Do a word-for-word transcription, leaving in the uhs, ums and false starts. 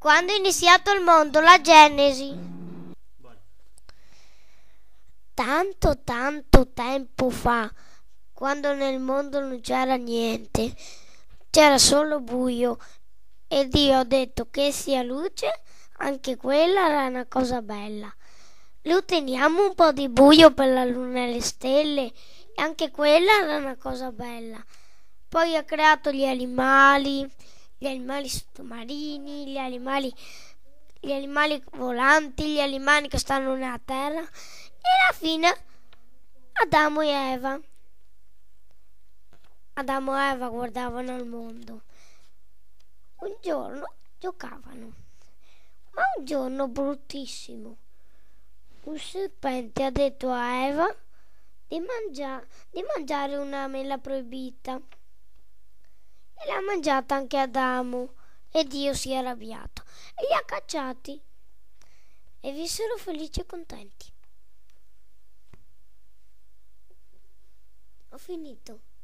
Quando è iniziato il mondo, la Genesi. Tanto, tanto tempo fa, quando nel mondo non c'era niente, c'era solo buio, e Dio ha detto che sia luce, anche quella era una cosa bella. Lo teniamo un po' di buio per la luna e le stelle, e anche quella era una cosa bella. Poi ha creato gli animali, gli animali sottomarini, gli animali, gli animali volanti, gli animali che stanno nella terra, e alla fine Adamo e Eva. Adamo e Eva guardavano il mondo. Un giorno giocavano, ma un giorno bruttissimo, un serpente ha detto a Eva di, mangia- di mangiare una mela proibita, e l'ha mangiata anche Adamo, e Dio si è arrabbiato e li ha cacciati, e vissero felici e contenti. Ho finito.